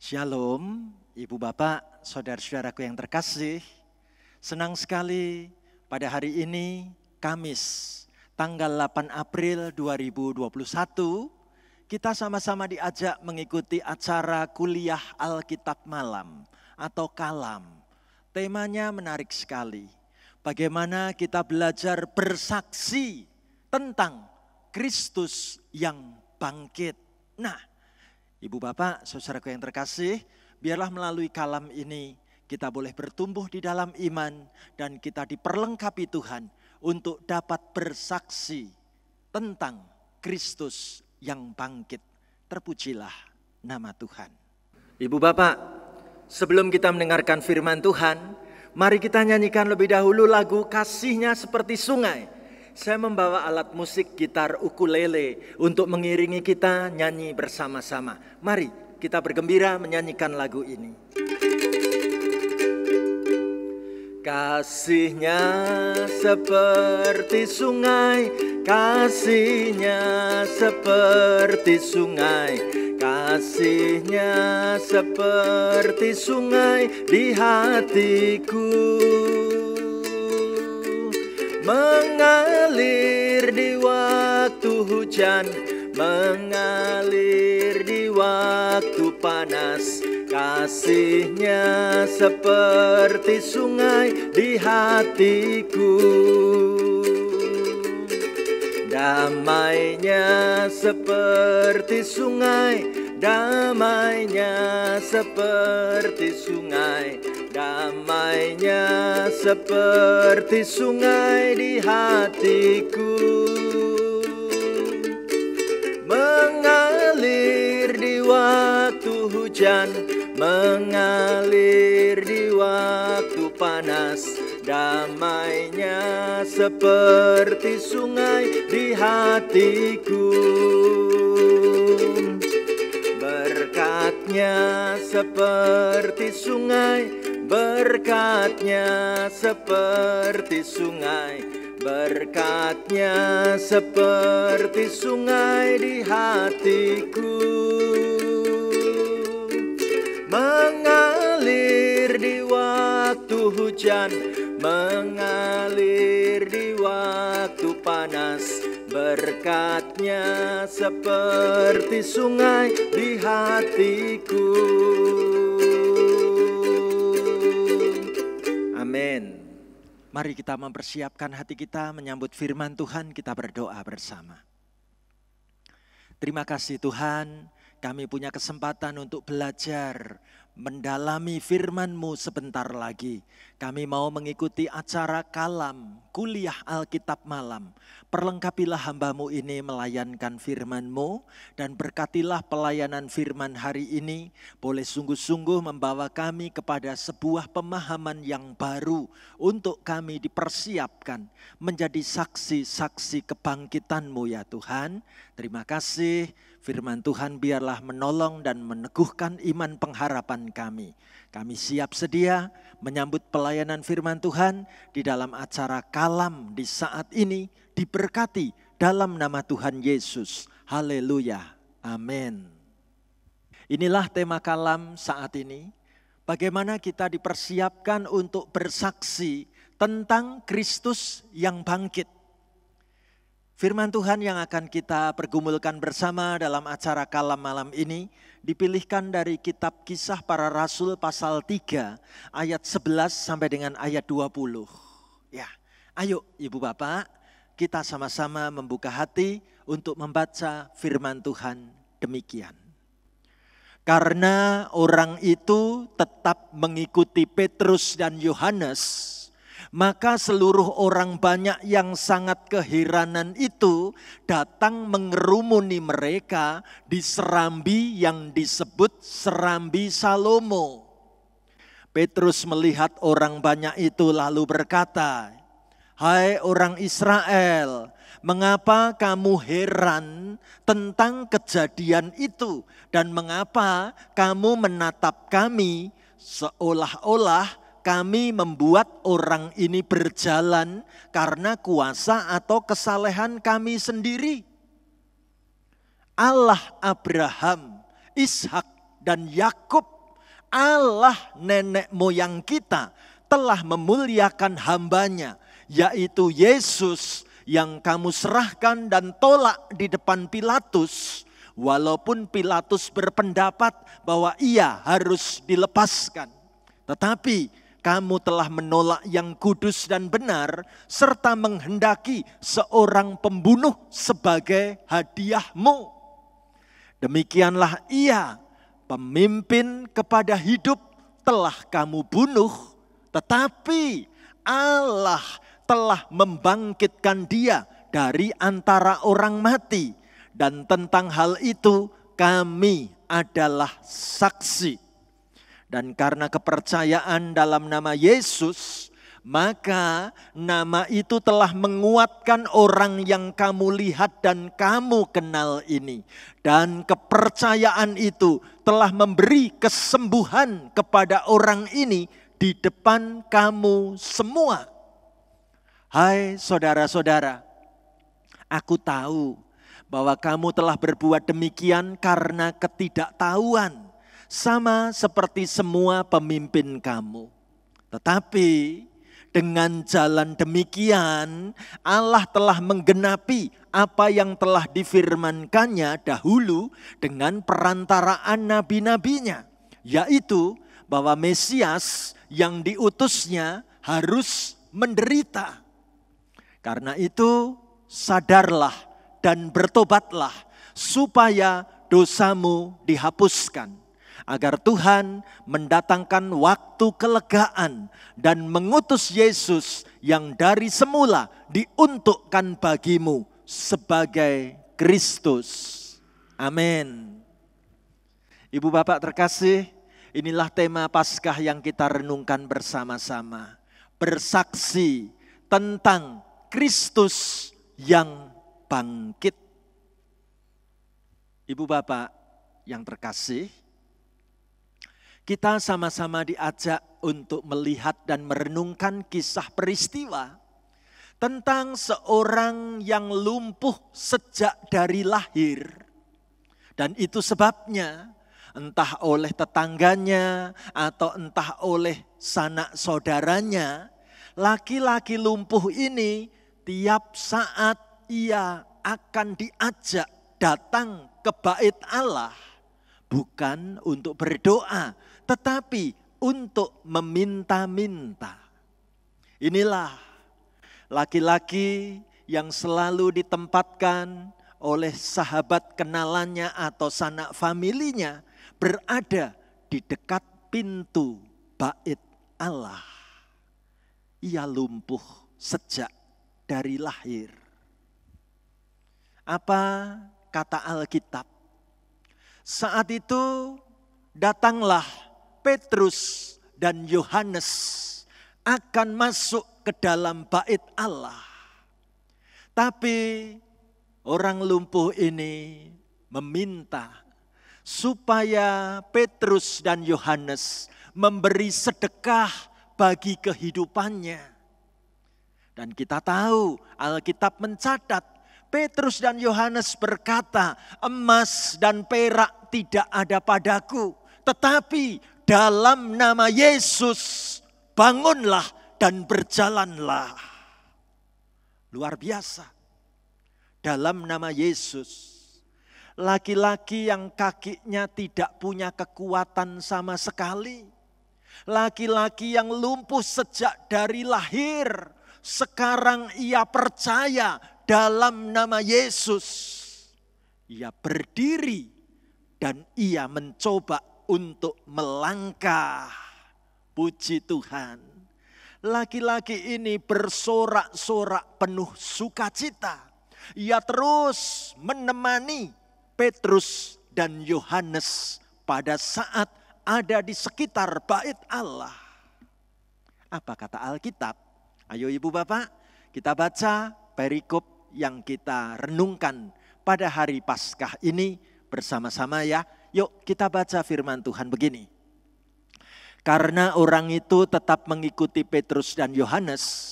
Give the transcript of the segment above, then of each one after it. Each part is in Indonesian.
Shalom, Ibu Bapak, Saudara-saudaraku yang terkasih. Senang sekali pada hari ini, Kamis, tanggal 8 April 2021, kita sama-sama diajak mengikuti acara kuliah Alkitab Malam atau Kalam. Temanya menarik sekali. Bagaimana kita belajar bersaksi tentang Kristus yang bangkit. Nah, Ibu Bapak, saudaraku yang terkasih, biarlah melalui kalam ini kita boleh bertumbuh di dalam iman dan kita diperlengkapi Tuhan untuk dapat bersaksi tentang Kristus yang bangkit. Terpujilah nama Tuhan. Ibu Bapak, sebelum kita mendengarkan firman Tuhan, mari kita nyanyikan lebih dahulu lagu Kasih-Nya Seperti Sungai. Saya membawa alat musik gitar ukulele untuk mengiringi kita nyanyi bersama-sama. Mari kita bergembira menyanyikan lagu ini. Kasih-Nya seperti sungai, kasih-Nya seperti sungai, kasih-Nya seperti sungai di hatiku. Mengalir di waktu hujan, mengalir di waktu panas, kasih-Nya seperti sungai di hatiku. Damainya seperti sungai, damainya seperti sungai, damainya seperti sungai di hatiku. Mengalir di waktu hujan, mengalir di waktu panas, damainya seperti sungai di hatiku. Berkat-Nya seperti sungai, berkat-Nya seperti sungai, berkat-Nya seperti sungai di hatiku. Mengalir di waktu hujan, mengalir di waktu panas, berkat-Nya seperti sungai di hatiku. Amin. Mari kita mempersiapkan hati kita menyambut firman Tuhan, kita berdoa bersama. Terima kasih Tuhan, kami punya kesempatan untuk belajar mendalami firman-Mu sebentar lagi. Kami mau mengikuti acara kalam, kuliah Alkitab malam. Perlengkapilah hamba-Mu ini melayankan firman-Mu dan berkatilah pelayanan firman hari ini boleh sungguh-sungguh membawa kami kepada sebuah pemahaman yang baru untuk kami dipersiapkan menjadi saksi-saksi kebangkitan-Mu ya Tuhan. Terima kasih. Firman Tuhan biarlah menolong dan meneguhkan iman pengharapan kami. Kami siap sedia menyambut pelayanan firman Tuhan di dalam acara kalam di saat ini. Diberkati dalam nama Tuhan Yesus. Haleluya. Amin. Inilah tema kalam saat ini. Bagaimana kita dipersiapkan untuk bersaksi tentang Kristus yang bangkit. Firman Tuhan yang akan kita pergumulkan bersama dalam acara kalam malam ini dipilihkan dari kitab Kisah Para Rasul pasal 3 ayat 11 sampai dengan ayat 20. Ya, ayo Ibu Bapak, kita sama-sama membuka hati untuk membaca firman Tuhan demikian. Karena orang itu tetap mengikuti Petrus dan Yohanes, maka seluruh orang banyak yang sangat keheranan itu datang mengerumuni mereka di serambi yang disebut Serambi Salomo. Petrus melihat orang banyak itu lalu berkata, "Hai orang Israel, mengapa kamu heran tentang kejadian itu? Dan mengapa kamu menatap kami seolah-olah kami membuat orang ini berjalan karena kuasa atau kesalehan kami sendiri? Allah Abraham, Ishak dan Yakub, Allah nenek moyang kita, telah memuliakan hambanya, yaitu Yesus yang kamu serahkan dan tolak di depan Pilatus, walaupun Pilatus berpendapat bahwa ia harus dilepaskan. Tetapi kamu telah menolak yang kudus dan benar, serta menghendaki seorang pembunuh sebagai hadiahmu. Demikianlah ia, pemimpin kepada hidup, telah kamu bunuh, tetapi Allah telah membangkitkan dia dari antara orang mati. Dan tentang hal itu kami adalah saksi. Dan karena kepercayaan dalam nama Yesus, maka nama itu telah menguatkan orang yang kamu lihat dan kamu kenal ini. Dan kepercayaan itu telah memberi kesembuhan kepada orang ini di depan kamu semua. Hai saudara-saudara, aku tahu bahwa kamu telah berbuat demikian karena ketidaktahuan, sama seperti semua pemimpin kamu. Tetapi dengan jalan demikian, Allah telah menggenapi apa yang telah difirmankannya dahulu dengan perantaraan nabi-nabinya, yaitu bahwa Mesias yang diutusnya harus menderita. Karena itu sadarlah dan bertobatlah supaya dosamu dihapuskan, agar Tuhan mendatangkan waktu kelegaan dan mengutus Yesus yang dari semula diuntukkan bagimu sebagai Kristus. Amin. Ibu bapak terkasih, inilah tema Paskah yang kita renungkan bersama-sama. Bersaksi tentang Kristus yang bangkit. Ibu bapak yang terkasih, kita sama-sama diajak untuk melihat dan merenungkan kisah peristiwa tentang seorang yang lumpuh sejak dari lahir. Dan itu sebabnya entah oleh tetangganya atau entah oleh sanak saudaranya, laki-laki lumpuh ini tiap saat ia akan diajak datang ke bait Allah, bukan untuk berdoa, tetapi untuk meminta-minta. Inilah laki-laki yang selalu ditempatkan oleh sahabat kenalannya atau sanak familinya berada di dekat pintu bait Allah. Ia lumpuh sejak dari lahir. Apa kata Alkitab? Saat itu datanglah Petrus dan Yohanes akan masuk ke dalam bait Allah. Tapi orang lumpuh ini meminta supaya Petrus dan Yohanes memberi sedekah bagi kehidupannya. Dan kita tahu Alkitab mencatat Petrus dan Yohanes berkata, emas dan perak tidak ada padaku, tetapi dalam nama Yesus bangunlah dan berjalanlah. Luar biasa. Dalam nama Yesus, laki-laki yang kakinya tidak punya kekuatan sama sekali, laki-laki yang lumpuh sejak dari lahir, sekarang ia percaya dalam nama Yesus. Ia berdiri dan ia mencoba untuk melangkah. Puji Tuhan. Laki-laki ini bersorak-sorak penuh sukacita. Ia terus menemani Petrus dan Yohanes pada saat ada di sekitar bait Allah. Apa kata Alkitab? Ayo ibu bapak, kita baca perikop yang kita renungkan pada hari Paskah ini bersama-sama ya. Yuk kita baca firman Tuhan begini. Karena orang itu tetap mengikuti Petrus dan Yohanes,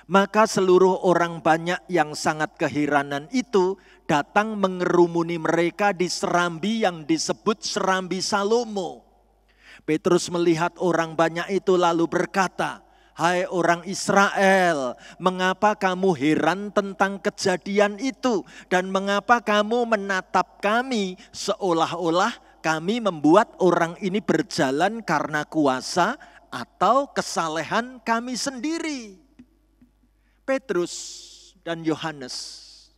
Maka seluruh orang banyak yang sangat keheranan itu datang mengerumuni mereka di serambi yang disebut serambi Salomo. Petrus melihat orang banyak itu lalu berkata, "Hai orang Israel, mengapa kamu heran tentang kejadian itu? Dan mengapa kamu menatap kami seolah-olah kami membuat orang ini berjalan karena kuasa atau kesalehan kami sendiri?" Petrus dan Yohanes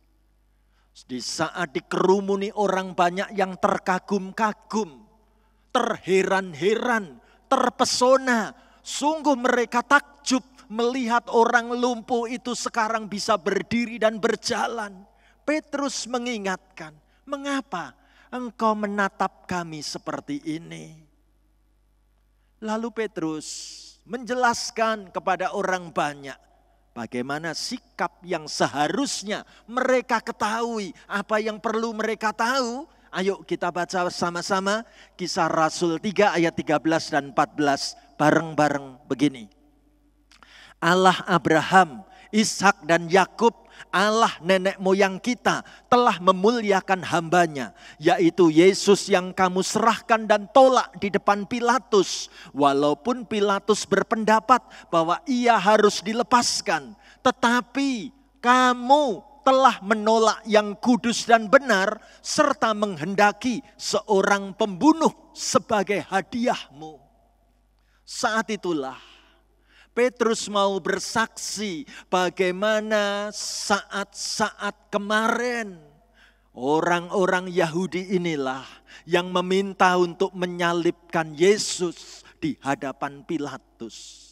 di saat dikerumuni orang banyak yang terkagum-kagum, terheran-heran, terpesona, sungguh mereka takjub melihat orang lumpuh itu sekarang bisa berdiri dan berjalan. Petrus mengingatkan, "Mengapa engkau menatap kami seperti ini?" Lalu Petrus menjelaskan kepada orang banyak bagaimana sikap yang seharusnya mereka ketahui, apa yang perlu mereka tahu. Ayo kita baca sama-sama Kisah Rasul 3 ayat 13 dan 14 bareng-bareng begini. Allah Abraham, Ishak dan Yakub, Allah nenek moyang kita telah memuliakan hambanya, yaitu Yesus yang kamu serahkan dan tolak di depan Pilatus. Walaupun Pilatus berpendapat bahwa ia harus dilepaskan, tetapi kamu telah menolak yang kudus dan benar, serta menghendaki seorang pembunuh sebagai hadiahmu. Saat itulah Petrus mau bersaksi bagaimana saat-saat kemarin orang-orang Yahudi inilah yang meminta untuk menyalibkan Yesus di hadapan Pilatus.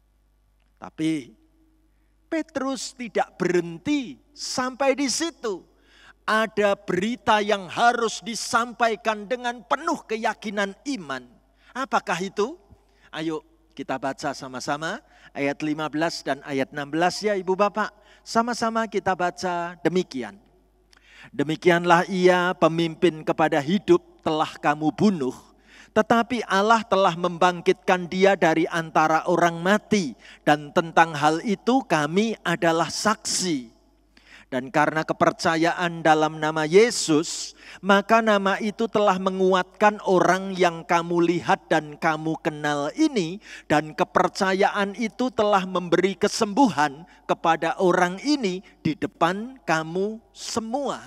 Tapi Petrus tidak berhenti sampai di situ. Ada berita yang harus disampaikan dengan penuh keyakinan iman. Apakah itu? Ayo kita baca sama-sama ayat 15 dan ayat 16 ya Ibu Bapak. Sama-sama kita baca demikian. Demikianlah ia pemimpin kepada hidup telah kamu bunuh. Tetapi Allah telah membangkitkan dia dari antara orang mati. Dan tentang hal itu kami adalah saksi. Dan karena kepercayaan dalam nama Yesus, maka nama itu telah menguatkan orang yang kamu lihat dan kamu kenal ini. Dan kepercayaan itu telah memberi kesembuhan kepada orang ini di depan kamu semua.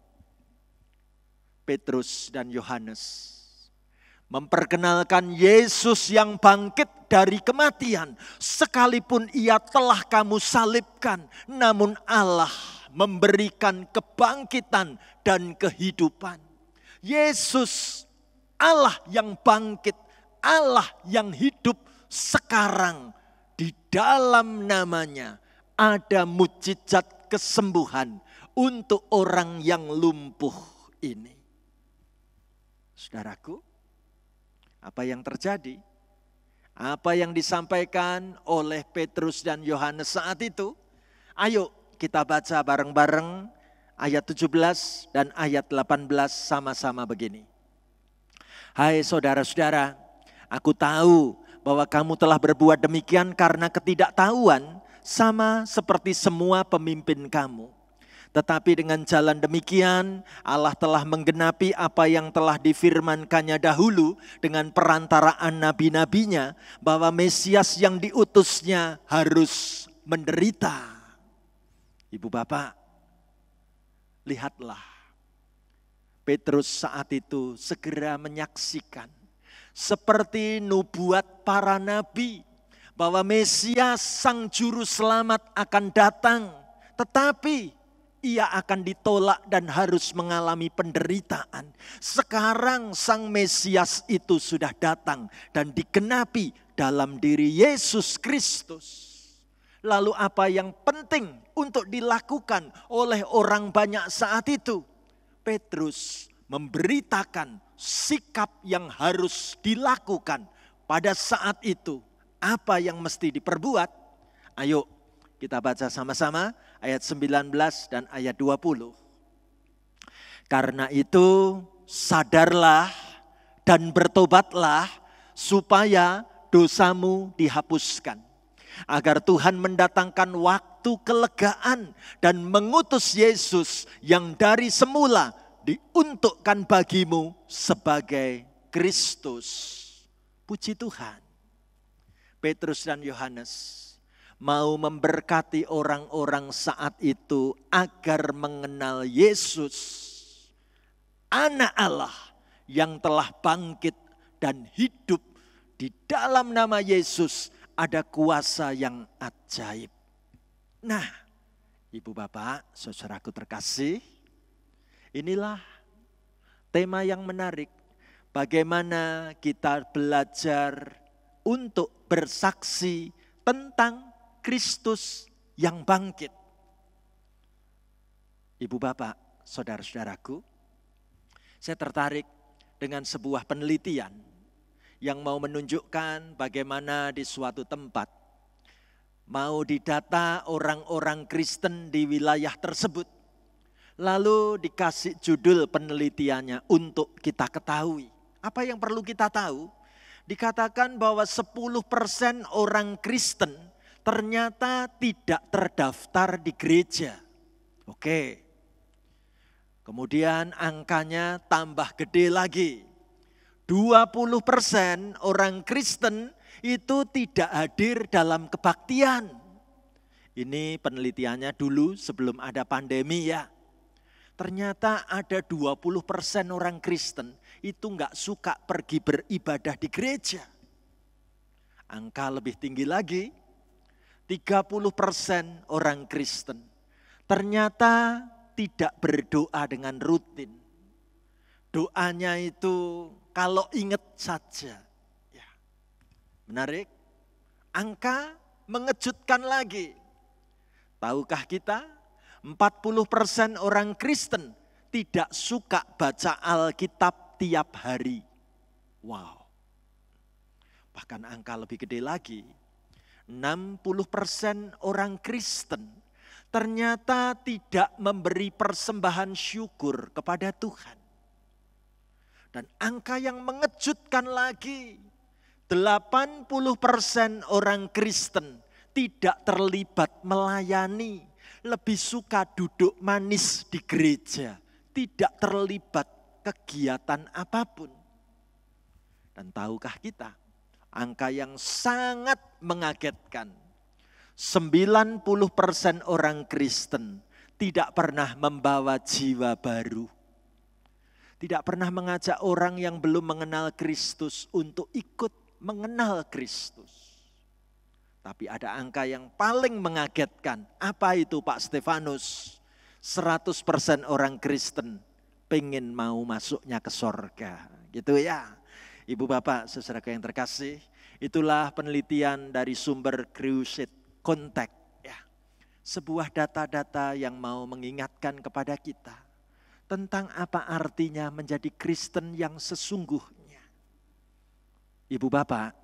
Petrus dan Yohanes memperkenalkan Yesus yang bangkit dari kematian. Sekalipun ia telah kamu salibkan, namun Allah memberikan kebangkitan dan kehidupan. Yesus, Allah yang bangkit, Allah yang hidup sekarang. Di dalam namanya ada mukjizat kesembuhan untuk orang yang lumpuh ini. Saudaraku, apa yang terjadi? Apa yang disampaikan oleh Petrus dan Yohanes saat itu? Ayo kita baca bareng-bareng ayat 17 dan ayat 18 sama-sama begini. Hai saudara-saudara, aku tahu bahwa kamu telah berbuat demikian karena ketidaktahuan sama seperti semua pemimpin kamu. Tetapi dengan jalan demikian Allah telah menggenapi apa yang telah difirmankannya dahulu dengan perantaraan nabi-nabinya bahwa Mesias yang diutusnya harus menderita. Ibu Bapak, lihatlah Petrus saat itu segera menyaksikan seperti nubuat para nabi bahwa Mesias sang juru selamat akan datang, tetapi ia akan ditolak dan harus mengalami penderitaan. Sekarang sang Mesias itu sudah datang dan digenapi dalam diri Yesus Kristus. Lalu apa yang penting untuk dilakukan oleh orang banyak saat itu? Petrus memberitakan sikap yang harus dilakukan pada saat itu. Apa yang mesti diperbuat? Ayo kita baca sama-sama ayat 19 dan ayat 20. Karena itu sadarlah dan bertobatlah supaya dosamu dihapuskan. Agar Tuhan mendatangkan waktu kelegaan dan mengutus Yesus yang dari semula diuntukkan bagimu sebagai Kristus. Puji Tuhan. Petrus dan Yohanes mau memberkati orang-orang saat itu agar mengenal Yesus, Anak Allah yang telah bangkit dan hidup. Di dalam nama Yesus ada kuasa yang ajaib. Nah, Ibu Bapak, saudaraku terkasih, inilah tema yang menarik. Bagaimana kita belajar untuk bersaksi tentang Kristus yang bangkit. Ibu Bapak, saudara-saudaraku, saya tertarik dengan sebuah penelitian yang mau menunjukkan bagaimana di suatu tempat mau didata orang-orang Kristen di wilayah tersebut. Lalu dikasih judul penelitiannya untuk kita ketahui. Apa yang perlu kita tahu? Dikatakan bahwa 10% orang Kristen ternyata tidak terdaftar di gereja. Oke. Kemudian angkanya tambah gede lagi. 20% orang Kristen itu tidak hadir dalam kebaktian. Ini penelitiannya dulu sebelum ada pandemi ya. Ternyata ada 20% orang Kristen itu enggak suka pergi beribadah di gereja. Angka lebih tinggi lagi. 30% orang Kristen ternyata tidak berdoa dengan rutin. Doanya itu kalau ingat saja. Ya. Menarik, angka mengejutkan lagi. Tahukah kita 40% orang Kristen tidak suka baca Alkitab tiap hari. Wow. Bahkan angka lebih gede lagi. 60% orang Kristen ternyata tidak memberi persembahan syukur kepada Tuhan. Dan angka yang mengejutkan lagi, 80% orang Kristen tidak terlibat melayani, lebih suka duduk manis di gereja, tidak terlibat kegiatan apapun. Dan tahukah kita, angka yang sangat mengagetkan, 90% orang Kristen tidak pernah membawa jiwa baru. Tidak pernah mengajak orang yang belum mengenal Kristus untuk ikut mengenal Kristus. Tapi ada angka yang paling mengagetkan. Apa itu Pak Stefanus? 100% orang Kristen pengen mau masuknya ke sorga. Gitu ya. Ibu Bapak, saudara yang terkasih, itulah penelitian dari sumber Crusade Contact. Ya. Sebuah data-data yang mau mengingatkan kepada kita tentang apa artinya menjadi Kristen yang sesungguhnya. Ibu Bapak,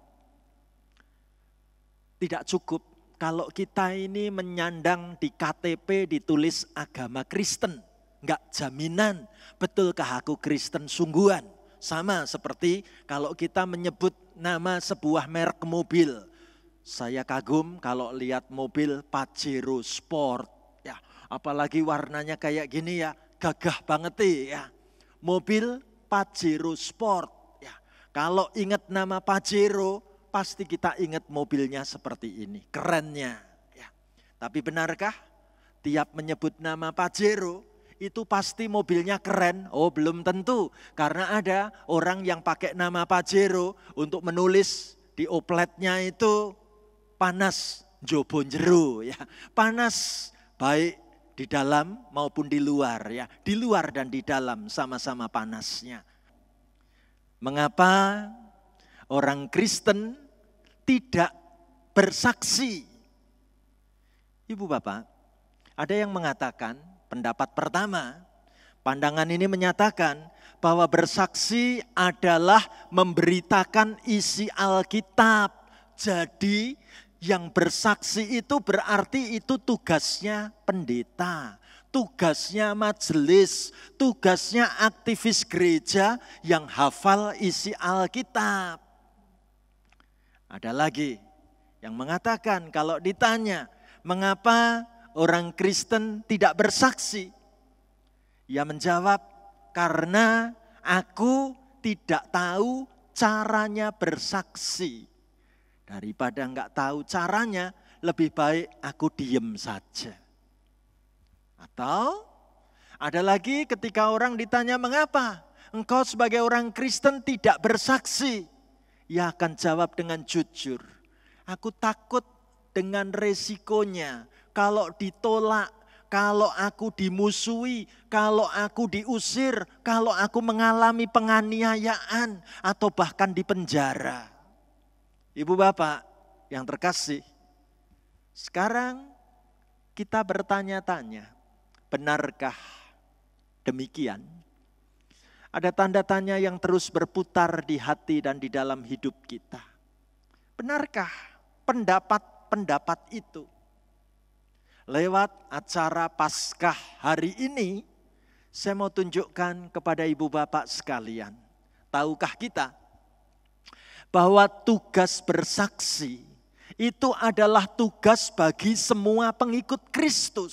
tidak cukup kalau kita ini menyandang di KTP ditulis agama Kristen. Enggak jaminan, betulkah aku Kristen sungguhan? Sama seperti kalau kita menyebut nama sebuah merek mobil. Saya kagum kalau lihat mobil Pajero Sport. Ya, apalagi warnanya kayak gini ya, gagah banget ya. Mobil Pajero Sport. Ya, kalau ingat nama Pajero, pasti kita ingat mobilnya seperti ini, kerennya. Ya. Tapi benarkah tiap menyebut nama Pajero, itu pasti mobilnya keren? Oh belum tentu, karena ada orang yang pakai nama Pajero untuk menulis di opletnya itu panas njaba njero ya. Panas baik di dalam maupun di luar ya. Di luar dan di dalam sama-sama panasnya. Mengapa orang Kristen tidak bersaksi? Ibu Bapak, ada yang mengatakan pendapat pertama, pandangan ini menyatakan bahwa bersaksi adalah memberitakan isi Alkitab. Jadi yang bersaksi itu berarti itu tugasnya pendeta, tugasnya majelis, tugasnya aktivis gereja yang hafal isi Alkitab. Ada lagi yang mengatakan kalau ditanya mengapa orang Kristen tidak bersaksi, ia menjawab, karena aku tidak tahu caranya bersaksi. Daripada enggak tahu caranya, lebih baik aku diem saja. Atau ada lagi ketika orang ditanya mengapa engkau sebagai orang Kristen tidak bersaksi. Ia akan jawab dengan jujur, aku takut dengan resikonya. Kalau ditolak, kalau aku dimusuhi, kalau aku diusir, kalau aku mengalami penganiayaan atau bahkan dipenjara. Ibu bapak yang terkasih, sekarang kita bertanya-tanya, benarkah demikian? Ada tanda tanya yang terus berputar di hati dan di dalam hidup kita. Benarkah pendapat-pendapat itu? Lewat acara Paskah hari ini, saya mau tunjukkan kepada ibu bapak sekalian. Tahukah kita bahwa tugas bersaksi itu adalah tugas bagi semua pengikut Kristus.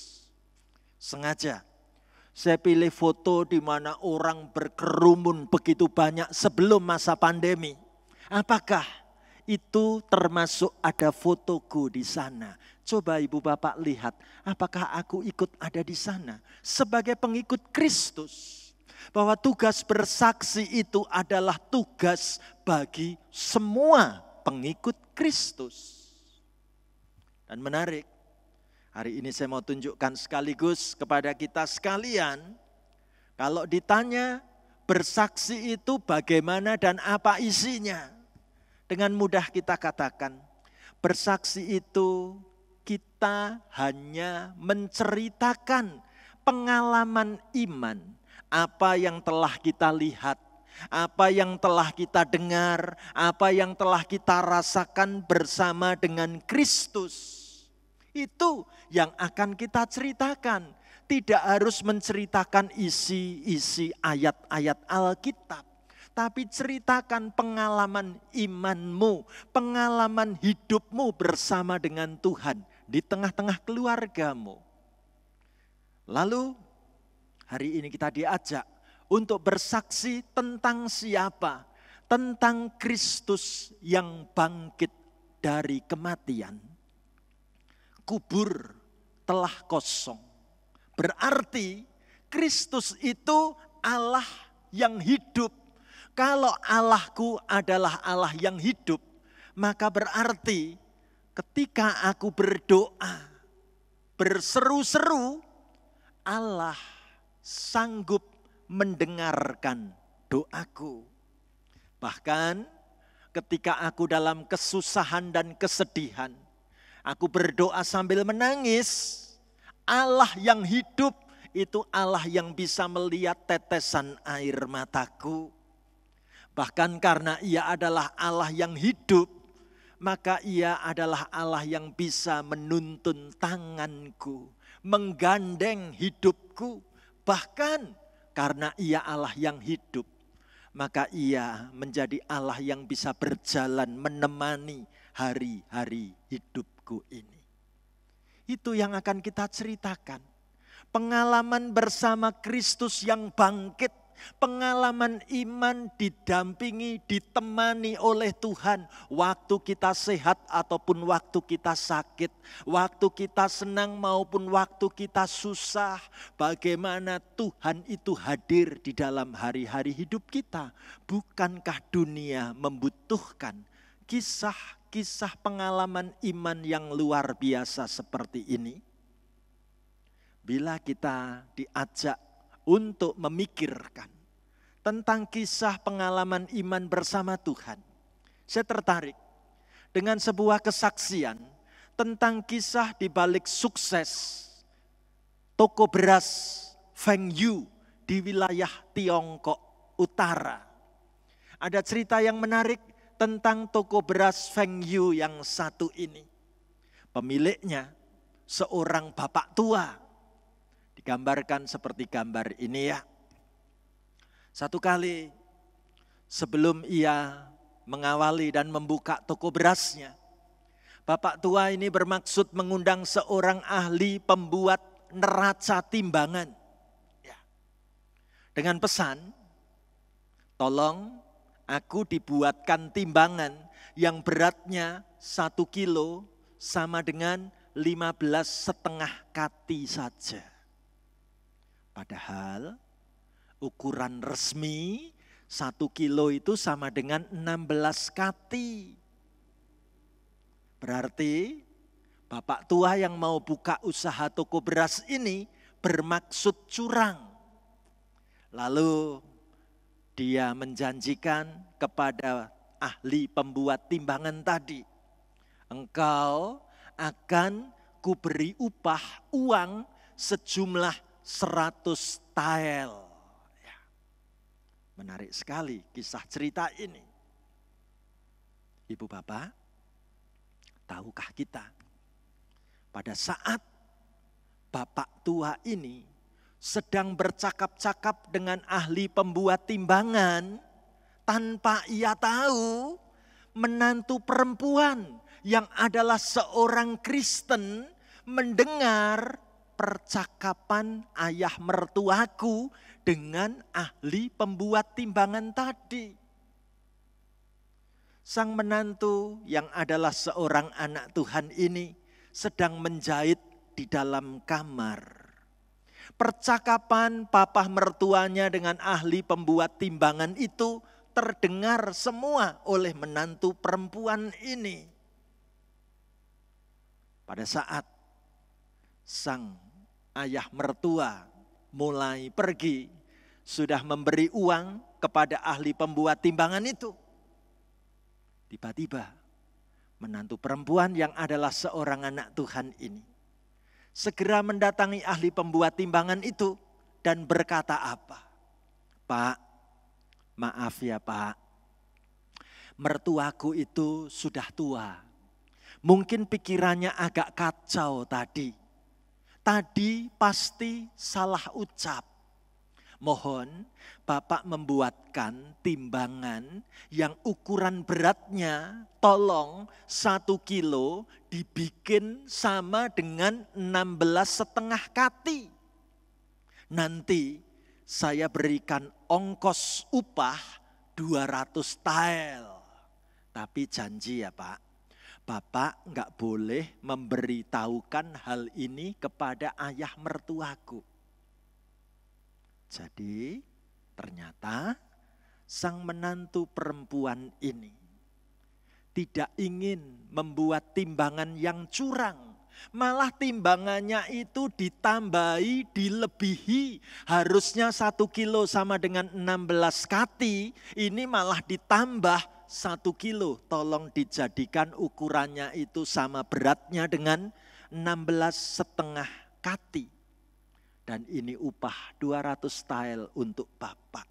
Sengaja saya pilih foto di mana orang berkerumun begitu banyak sebelum masa pandemi. Apakah itu termasuk ada fotoku di sana? Coba ibu bapak lihat, apakah aku ikut ada di sana sebagai pengikut Kristus? Bahwa tugas bersaksi itu adalah tugas bagi semua pengikut Kristus. Dan menarik, hari ini saya mau tunjukkan sekaligus kepada kita sekalian, kalau ditanya bersaksi itu bagaimana dan apa isinya, dengan mudah kita katakan, bersaksi itu kita hanya menceritakan pengalaman iman, apa yang telah kita lihat, apa yang telah kita dengar, apa yang telah kita rasakan bersama dengan Kristus. Itu yang akan kita ceritakan. Tidak harus menceritakan isi ayat-ayat Alkitab. Tapi ceritakan pengalaman imanmu, pengalaman hidupmu bersama dengan Tuhan di tengah-tengah keluargamu. Lalu hari ini kita diajak untuk bersaksi tentang siapa? Tentang Kristus yang bangkit dari kematian. Kubur telah kosong. Berarti Kristus itu Allah yang hidup. Kalau Allahku adalah Allah yang hidup, maka berarti ketika aku berdoa, berseru-seru, Allah sanggup mendengarkan doaku. Bahkan ketika aku dalam kesusahan dan kesedihan, aku berdoa sambil menangis, Allah yang hidup itu Allah yang bisa melihat tetesan air mataku. Bahkan karena ia adalah Allah yang hidup, maka ia adalah Allah yang bisa menuntun tanganku, menggandeng hidupku. Bahkan karena ia Allah yang hidup, maka ia menjadi Allah yang bisa berjalan menemani hari-hari hidupku ini. Itu yang akan kita ceritakan. Pengalaman bersama Kristus yang bangkit. Pengalaman iman didampingi, ditemani oleh Tuhan. Waktu kita sehat ataupun waktu kita sakit. Waktu kita senang maupun waktu kita susah. Bagaimana Tuhan itu hadir di dalam hari-hari hidup kita. Bukankah dunia membutuhkan kisah-kisah pengalaman iman yang luar biasa seperti ini? Bila kita diajak untuk memikirkan tentang kisah pengalaman iman bersama Tuhan, saya tertarik dengan sebuah kesaksian tentang kisah di balik sukses toko beras Feng Yu di wilayah Tiongkok Utara. Ada cerita yang menarik tentang toko beras Feng Yu yang satu ini. Pemiliknya seorang bapak tua. Digambarkan seperti gambar ini ya. Satu kali sebelum ia mengawali dan membuka toko berasnya, Bapak tua ini bermaksud mengundang seorang ahli pembuat neraca timbangan. Ya. Dengan pesan, tolong aku dibuatkan timbangan yang beratnya 1 kilo sama dengan 15,5 kati saja. Padahal ukuran resmi 1 kilo itu sama dengan 16 kati. Berarti bapak tua yang mau buka usaha toko beras ini bermaksud curang. Lalu dia menjanjikan kepada ahli pembuat timbangan tadi, engkau akan kuberi upah uang sejumlah 100 tael. Ya. Menarik sekali kisah cerita ini. Ibu bapak, tahukah kita pada saat bapak tua ini sedang bercakap-cakap dengan ahli pembuat timbangan, tanpa ia tahu menantu perempuan yang adalah seorang Kristen mendengar percakapan ayah mertuaku dengan ahli pembuat timbangan tadi. Sang menantu yang adalah seorang anak Tuhan ini sedang menjahit di dalam kamar. Percakapan papa mertuanya dengan ahli pembuat timbangan itu terdengar semua oleh menantu perempuan ini. Pada saat sang ayah mertua mulai pergi, sudah memberi uang kepada ahli pembuat timbangan itu. Tiba-tiba menantu perempuan yang adalah seorang anak Tuhan ini segera mendatangi ahli pembuat timbangan itu dan berkata apa? Pak, maaf ya Pak, mertuaku itu sudah tua. Mungkin pikirannya agak kacau tadi. Tadi pasti salah ucap. Mohon Bapak membuatkan timbangan yang ukuran beratnya tolong 1 kilo dibikin sama dengan 16,5 kati. Nanti saya berikan ongkos upah 200 tael. Tapi janji ya Pak, Bapak enggak boleh memberitahukan hal ini kepada ayah mertuaku. Jadi ternyata sang menantu perempuan ini tidak ingin membuat timbangan yang curang. Malah timbangannya itu ditambahi, dilebihi. Harusnya 1 kilo sama dengan 16 kati, ini malah ditambah 1 kilo. Tolong dijadikan ukurannya itu sama beratnya dengan 16,5 kati. Dan ini upah 200 tael untuk Bapak.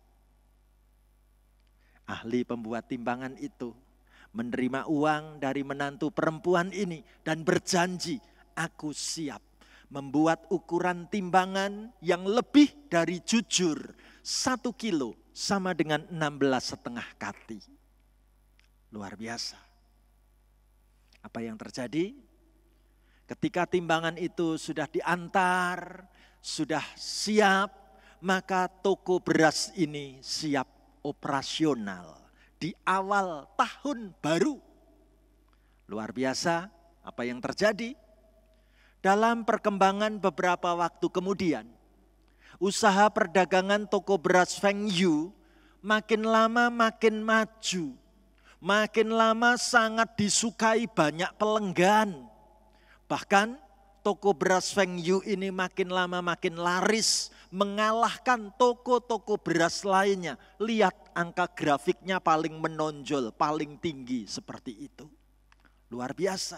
Ahli pembuat timbangan itu menerima uang dari menantu perempuan ini dan berjanji, aku siap membuat ukuran timbangan yang lebih dari jujur. 1 kilo sama dengan 16,5 kati. Luar biasa. Apa yang terjadi? Ketika timbangan itu sudah diantar, sudah siap, maka toko beras ini siap operasional di awal tahun baru. Luar biasa apa yang terjadi. Dalam perkembangan beberapa waktu kemudian, usaha perdagangan toko beras Feng Yu makin lama makin maju. Makin lama sangat disukai banyak pelenggan. Bahkan toko beras Feng Yu ini makin lama makin laris, mengalahkan toko-toko beras lainnya. Lihat angka grafiknya paling menonjol, paling tinggi seperti itu. Luar biasa.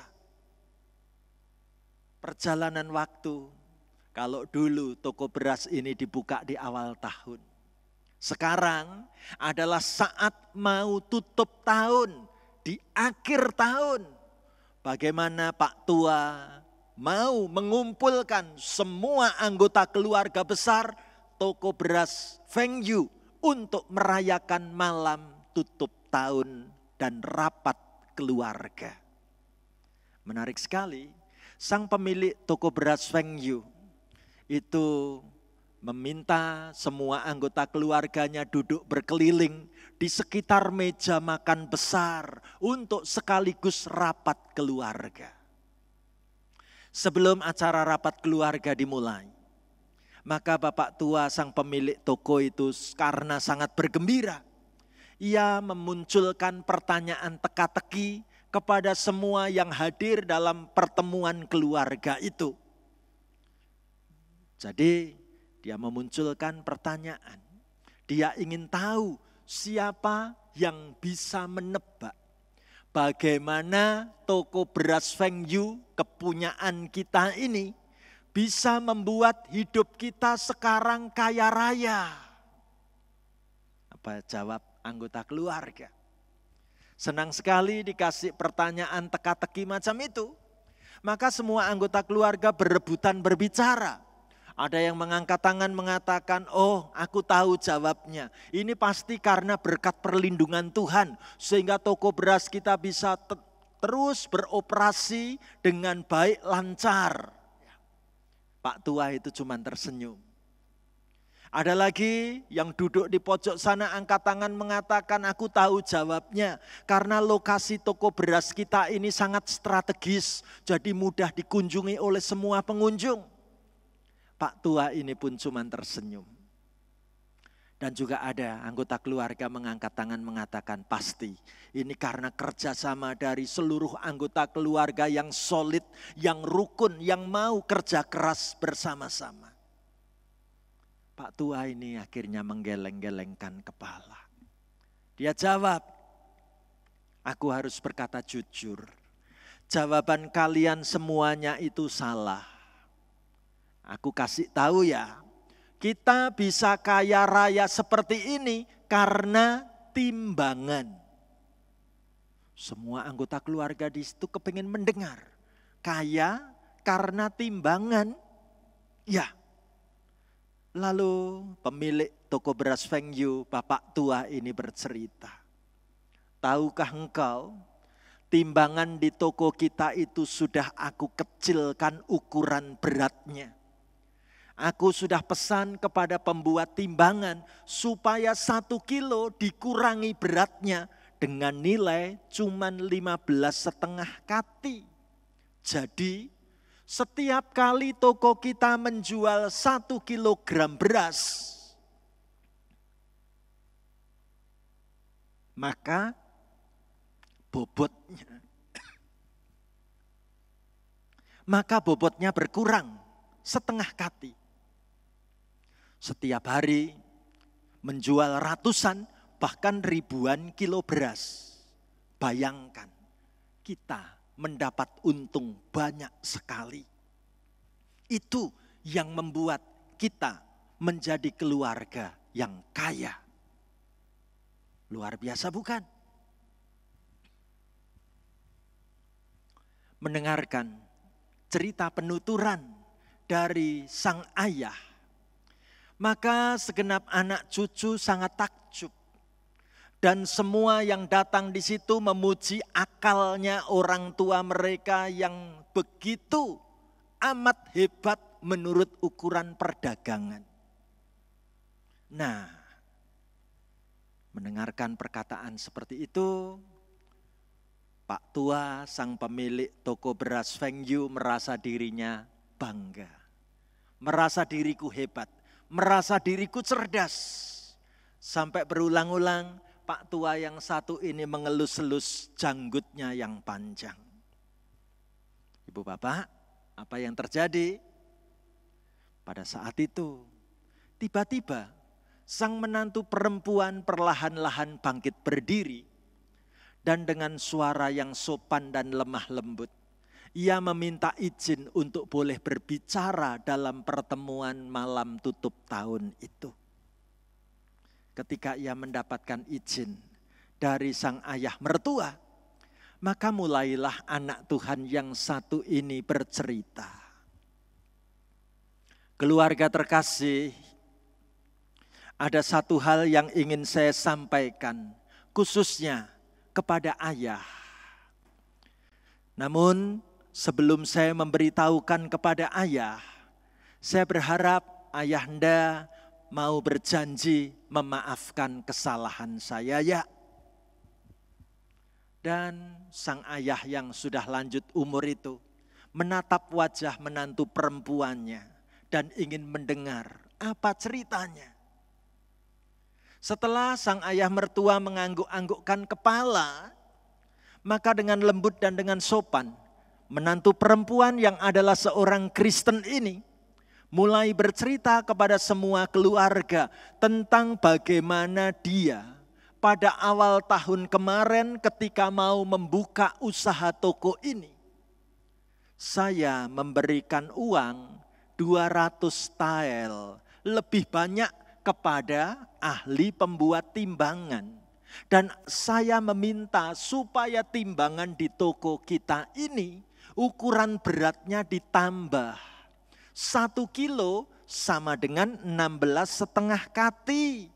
Perjalanan waktu, kalau dulu toko beras ini dibuka di awal tahun. Sekarang adalah saat mau tutup tahun, di akhir tahun. Bagaimana Pak Tua mau mengumpulkan semua anggota keluarga besar toko beras Feng Yu untuk merayakan malam tutup tahun dan rapat keluarga. Menarik sekali, sang pemilik toko beras Feng Yu itu meminta semua anggota keluarganya duduk berkeliling di sekitar meja makan besar untuk sekaligus rapat keluarga. Sebelum acara rapat keluarga dimulai, maka bapak tua sang pemilik toko itu karena sangat bergembira, ia memunculkan pertanyaan teka-teki kepada semua yang hadir dalam pertemuan keluarga itu. Jadi dia memunculkan pertanyaan. Dia ingin tahu siapa yang bisa menebak bagaimana toko beras Feng Yu kepunyaan kita ini bisa membuat hidup kita sekarang kaya raya. Apa jawab anggota keluarga? Senang sekali dikasih pertanyaan teka-teki macam itu. Maka semua anggota keluarga berebutan berbicara. Ada yang mengangkat tangan mengatakan, oh aku tahu jawabnya. Ini pasti karena berkat perlindungan Tuhan. Sehingga toko beras kita bisa terus beroperasi dengan baik lancar. Pak tua itu cuma tersenyum. Ada lagi yang duduk di pojok sana angkat tangan mengatakan, aku tahu jawabnya. Karena lokasi toko beras kita ini sangat strategis. Jadi mudah dikunjungi oleh semua pengunjung. Pak tua ini pun cuma tersenyum. Dan juga ada anggota keluarga mengangkat tangan mengatakan, pasti ini karena kerjasama dari seluruh anggota keluarga yang solid, yang rukun, yang mau kerja keras bersama-sama. Pak tua ini akhirnya menggeleng-gelengkan kepala. Dia jawab, aku harus berkata jujur. Jawaban kalian semuanya itu salah. Aku kasih tahu ya, kita bisa kaya raya seperti ini karena timbangan. Semua anggota keluarga di situ kepingin mendengar. Kaya karena timbangan. Ya. Lalu pemilik toko beras Feng Yu, bapak tua ini bercerita. Tahukah engkau, timbangan di toko kita itu sudah aku kecilkan ukuran beratnya. Aku sudah pesan kepada pembuat timbangan supaya 1 kilo dikurangi beratnya dengan nilai cuma 15,5 kati. Jadi setiap kali toko kita menjual 1 kilogram beras, maka bobotnya berkurang 0,5 kati. Setiap hari menjual ratusan bahkan ribuan kilo beras. Bayangkan kita mendapat untung banyak sekali. Itu yang membuat kita menjadi keluarga yang kaya. Luar biasa bukan? Mendengarkan cerita penuturan dari sang ayah, maka segenap anak cucu sangat takjub. Dan semua yang datang di situ memuji akalnya orang tua mereka yang begitu amat hebat menurut ukuran perdagangan. Nah, mendengarkan perkataan seperti itu, Pak tua sang pemilik toko beras Feng Yu merasa dirinya bangga. Merasa diriku hebat. Merasa diriku cerdas. Sampai berulang-ulang Pak tua yang satu ini mengelus-elus janggutnya yang panjang. Ibu bapak, apa yang terjadi? Pada saat itu, tiba-tiba sang menantu perempuan perlahan-lahan bangkit berdiri. Dan dengan suara yang sopan dan lemah lembut, ia meminta izin untuk boleh berbicara dalam pertemuan malam tutup tahun itu. Ketika ia mendapatkan izin dari sang ayah mertua, maka mulailah anak Tuhan yang satu ini bercerita. Keluarga terkasih, ada satu hal yang ingin saya sampaikan, khususnya kepada ayah. Namun sebelum saya memberitahukan kepada ayah, saya berharap ayahanda mau berjanji memaafkan kesalahan saya ya. Dan sang ayah yang sudah lanjut umur itu menatap wajah menantu perempuannya dan ingin mendengar apa ceritanya. Setelah sang ayah mertua mengangguk-anggukkan kepala, maka dengan lembut dan dengan sopan, menantu perempuan yang adalah seorang Kristen ini mulai bercerita kepada semua keluarga tentang bagaimana dia pada awal tahun kemarin ketika mau membuka usaha toko ini. Saya memberikan uang 200 tael, lebih banyak kepada ahli pembuat timbangan. Dan saya meminta supaya timbangan di toko kita ini ukuran beratnya ditambah. 1 kilo sama dengan 16,5 kati.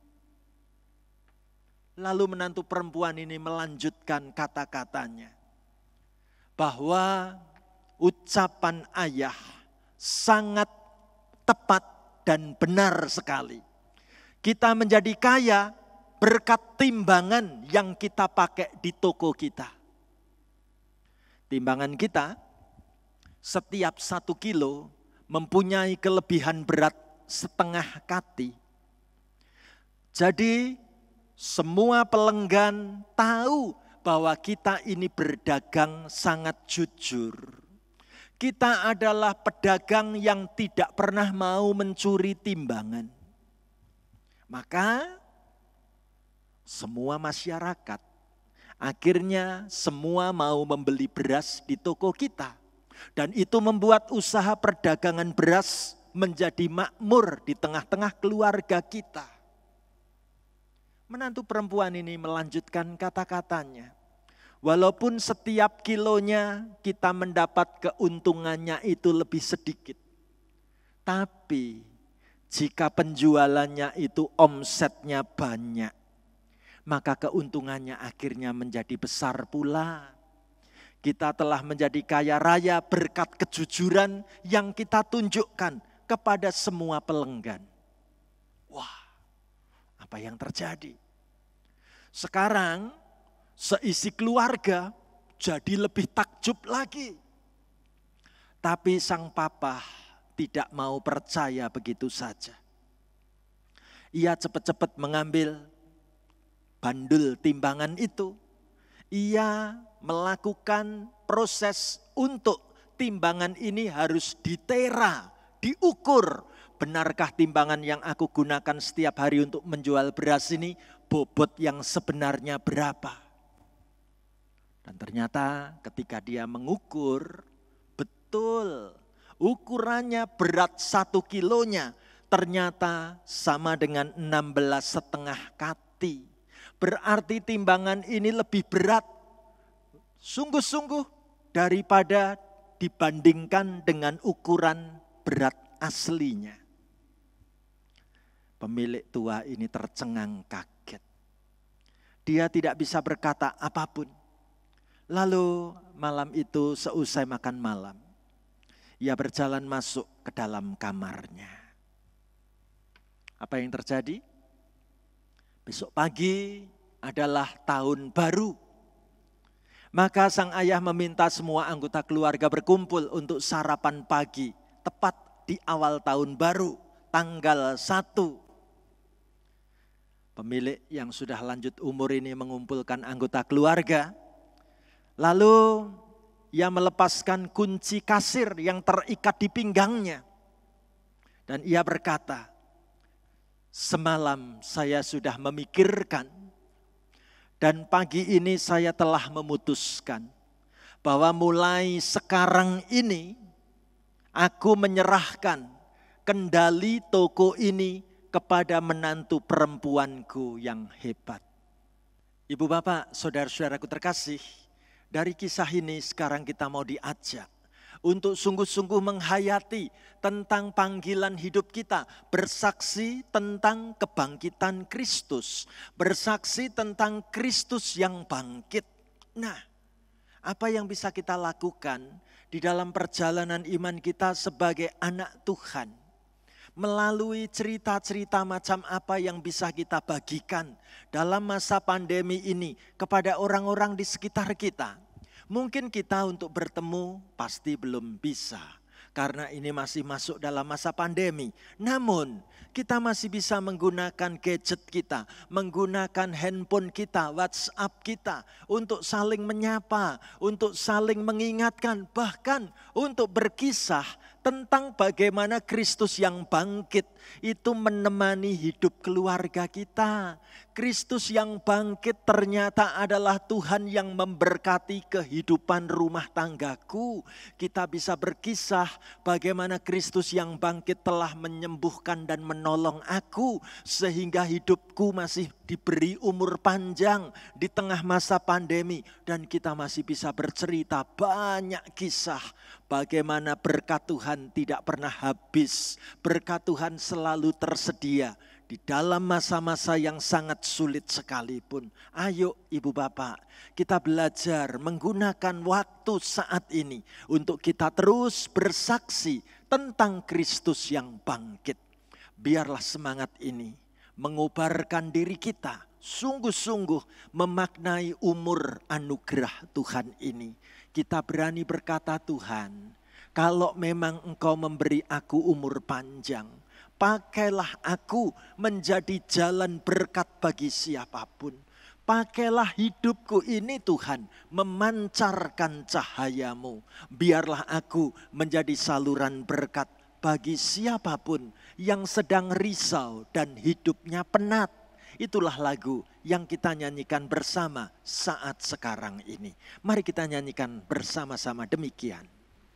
Lalu menantu perempuan ini melanjutkan kata-katanya. Bahwa ucapan ayah sangat tepat dan benar sekali. Kita menjadi kaya berkat timbangan yang kita pakai di toko kita. Timbangan kita setiap 1 kilo mempunyai kelebihan berat 0,5 kati. Jadi semua pelanggan tahu bahwa kita ini berdagang sangat jujur. Kita adalah pedagang yang tidak pernah mau mencuri timbangan. Maka semua masyarakat akhirnya semua mau membeli beras di toko kita. Dan itu membuat usaha perdagangan beras menjadi makmur di tengah-tengah keluarga kita. Menantu perempuan ini melanjutkan kata-katanya. Walaupun setiap kilonya kita mendapat keuntungannya itu lebih sedikit. Tapi jika penjualannya itu omsetnya banyak, maka keuntungannya akhirnya menjadi besar pula. Kita telah menjadi kaya raya berkat kejujuran yang kita tunjukkan kepada semua pelanggan. Wah, apa yang terjadi? Sekarang seisi keluarga jadi lebih takjub lagi. Tapi sang papa tidak mau percaya begitu saja. Ia cepat-cepat mengambil bandul timbangan itu. Ia melakukan proses untuk timbangan ini harus ditera, diukur. Benarkah timbangan yang aku gunakan setiap hari untuk menjual beras ini bobot yang sebenarnya berapa? Dan ternyata ketika dia mengukur, betul ukurannya berat 1 kilonya ternyata sama dengan 16,5 kati. Berarti timbangan ini lebih berat, sungguh-sungguh daripada dibandingkan dengan ukuran berat aslinya. Pemilik tua ini tercengang kaget. Dia tidak bisa berkata apapun. Lalu malam itu seusai makan malam, ia berjalan masuk ke dalam kamarnya. Apa yang terjadi? Besok pagi adalah tahun baru. Maka sang ayah meminta semua anggota keluarga berkumpul untuk sarapan pagi, tepat di awal tahun baru, tanggal 1. Pemilik yang sudah lanjut umur ini mengumpulkan anggota keluarga. Lalu ia melepaskan kunci kasir yang terikat di pinggangnya. Dan ia berkata, semalam saya sudah memikirkan dan pagi ini saya telah memutuskan bahwa mulai sekarang ini aku menyerahkan kendali toko ini kepada menantu perempuanku yang hebat. Ibu bapak, saudara-saudaraku terkasih, dari kisah ini sekarang kita mau diajak untuk sungguh-sungguh menghayati tentang panggilan hidup kita. Bersaksi tentang kebangkitan Kristus. Bersaksi tentang Kristus yang bangkit. Nah, Apa yang bisa kita lakukan di dalam perjalanan iman kita sebagai anak Tuhan? Melalui cerita-cerita macam apa yang bisa kita bagikan dalam masa pandemi ini kepada orang-orang di sekitar kita. Mungkin kita untuk bertemu pasti belum bisa karena ini masih masuk dalam masa pandemi. Namun kita masih bisa menggunakan gadget kita, menggunakan handphone kita, WhatsApp kita untuk saling menyapa, untuk saling mengingatkan, bahkan untuk berkisah tentang bagaimana Kristus yang bangkit itu menemani hidup keluarga kita. Kristus yang bangkit ternyata adalah Tuhan yang memberkati kehidupan rumah tanggaku. Kita bisa berkisah bagaimana Kristus yang bangkit telah menyembuhkan dan menolong aku sehingga hidupku masih diberi umur panjang di tengah masa pandemi. Dan kita masih bisa bercerita banyak kisah bagaimana berkat Tuhan tidak pernah habis. Berkat Tuhan selalu tersedia di dalam masa-masa yang sangat sulit sekalipun. Ayo ibu bapak, kita belajar menggunakan waktu saat ini untuk kita terus bersaksi tentang Kristus yang bangkit. Biarlah semangat ini mengubarkan diri kita sungguh-sungguh memaknai umur anugerah Tuhan ini. Kita berani berkata, Tuhan, kalau memang Engkau memberi aku umur panjang, pakailah aku menjadi jalan berkat bagi siapapun. Pakailah hidupku ini Tuhan memancarkan cahayamu. Biarlah aku menjadi saluran berkat bagi siapapun yang sedang risau dan hidupnya penat. Itulah lagu yang kita nyanyikan bersama saat sekarang ini. Mari kita nyanyikan bersama-sama demikian.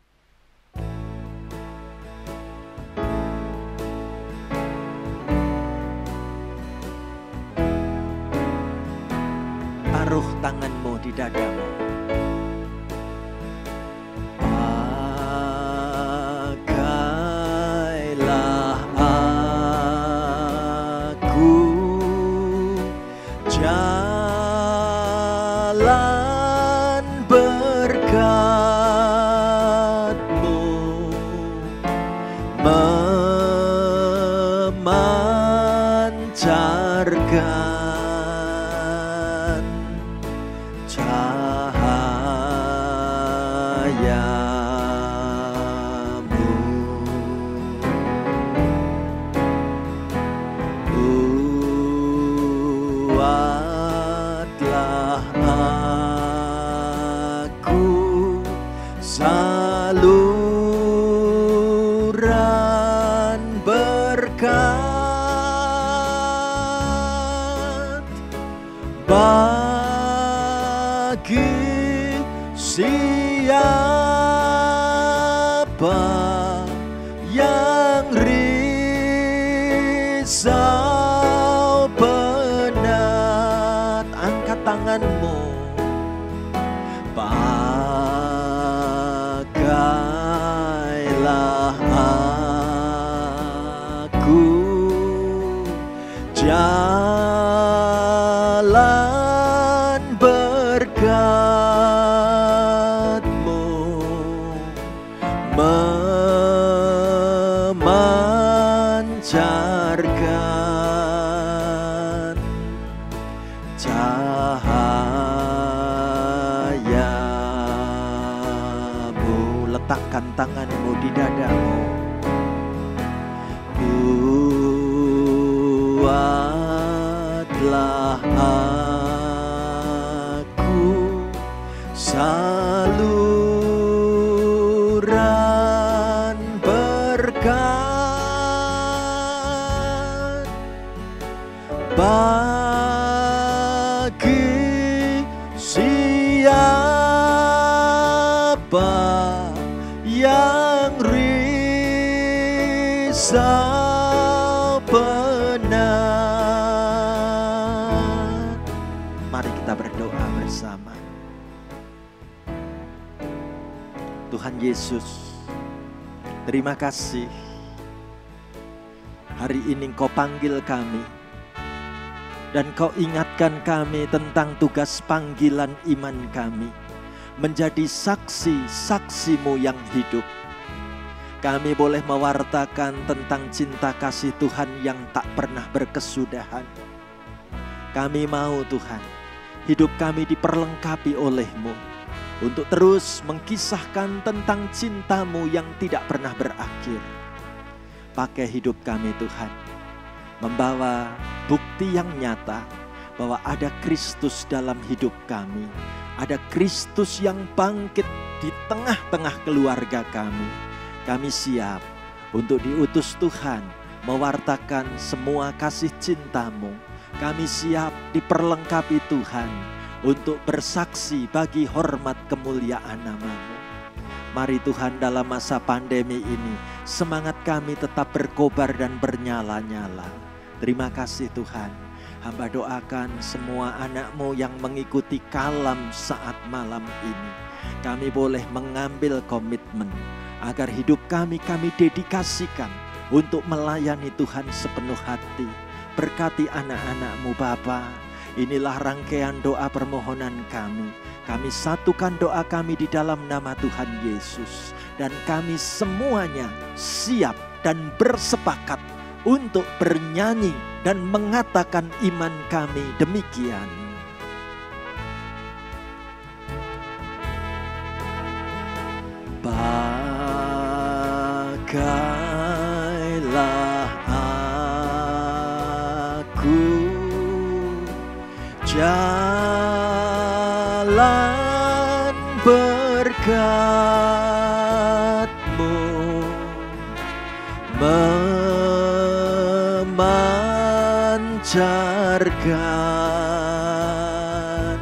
Taruh tanganmu di dadamu. Pakailah aku jalan berkat-Mu, memancarkan cahayamu. Buatlah aku saluran berkat bagi siapa yang risau penat. Angkat tanganmu. Pakailah aku jalan berkat-Mu, memancarkan cahayamu. Letakkan tanganmu di dadamu. Buatlah aku saluran berkat bagi siapa yang risau penat. Mari kita berdoa bersama. Tuhan Yesus, terima kasih. Hari ini Engkau panggil kami dan Kau ingatkan kami tentang tugas panggilan iman kami. menjadi saksi-saksi-Mu yang hidup. Kami boleh mewartakan tentang cinta kasih Tuhan yang tak pernah berkesudahan. Kami mau Tuhan, hidup kami diperlengkapi oleh-Mu untuk terus mengkisahkan tentang cinta-Mu yang tidak pernah berakhir. Pakai hidup kami Tuhan, membawa bukti yang nyata bahwa ada Kristus dalam hidup kami. Ada Kristus yang bangkit di tengah-tengah keluarga kami. Kami siap untuk diutus Tuhan mewartakan semua kasih cinta-Mu. Kami siap diperlengkapi Tuhan untuk bersaksi bagi hormat kemuliaan nama-Mu. Mari Tuhan, dalam masa pandemi ini semangat kami tetap berkobar dan bernyala-nyala. Terima kasih Tuhan. Hamba doakan semua anak-Mu yang mengikuti kalam saat malam ini. Kami boleh mengambil komitmen agar hidup kami dedikasikan untuk melayani Tuhan sepenuh hati. Berkati anak-anak-Mu Bapa. Inilah rangkaian doa permohonan kami. Kami satukan doa kami di dalam nama Tuhan Yesus. Dan kami semuanya siap dan bersepakat untuk bernyanyi dan mengatakan iman kami demikian. Pakailah aku jalan berkat-Mu, memancarkan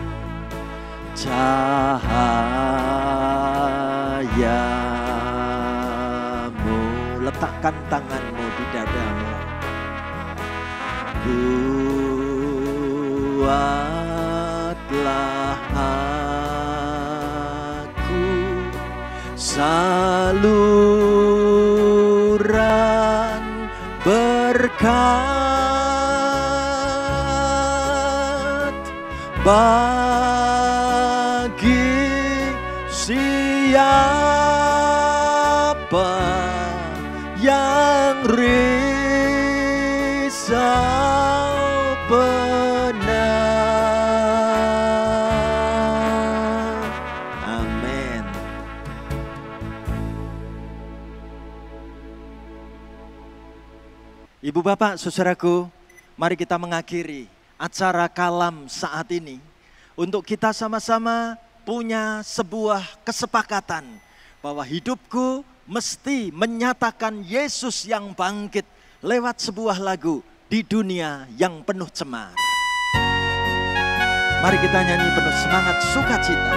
cahaya-Mu. Letakkan tangan-Mu di dadamu. Buatlah aku saluran berkat bagi siapa yang risau benar. Amin. Ibu bapak saudaraku, mari kita mengakhiri acara kalam saat ini untuk kita sama-sama punya sebuah kesepakatan bahwa hidupku mesti menyatakan Yesus yang bangkit lewat sebuah lagu di dunia yang penuh cemar. Mari kita nyanyi penuh semangat sukacita.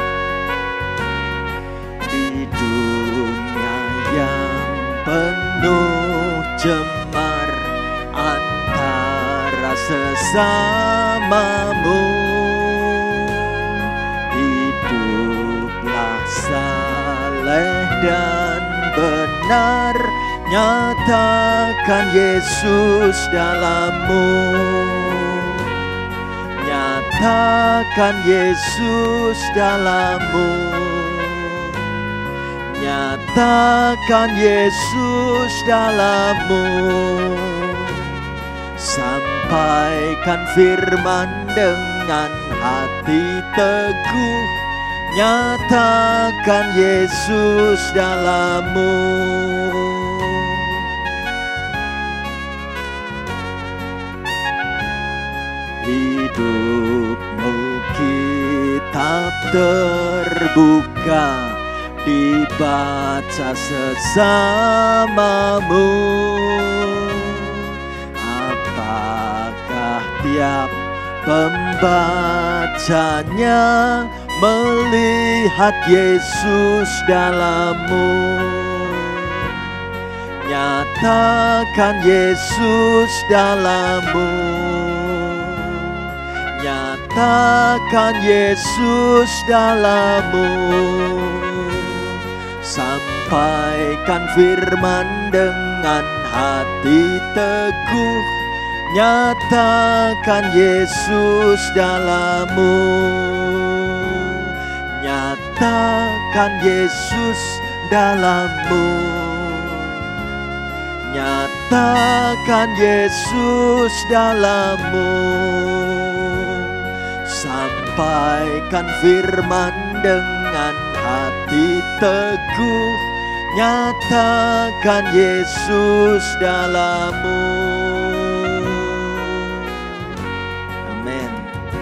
Di dunia yang penuh cemar antara sesamamu, hiduplah saleh dan benar, nyatakan Yesus dalammu, nyatakan Yesus dalammu, nyatakan Yesus dalammu. Sampaikan firman dengan hati teguh, nyatakan Yesus dalammu. Hidupmu kitab terbuka, dibaca sesamamu. Apakah tiap pembacanya melihat Yesus dalammu? Nyatakan Yesus dalammu, nyatakan Yesus dalammu. Sampaikan firman dengan hati teguh, nyatakan Yesus dalammu, nyatakan Nyatakan Yesus dalammu. Nyatakan Yesus dalammu. Sampaikan firman dengan hati teguh. Nyatakan Yesus dalammu. Amin.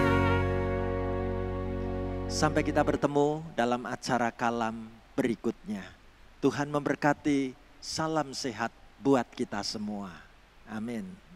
Sampai kita bertemu dalam acara kalam berikutnya. Tuhan memberkati. Salam sehat buat kita semua. Amin.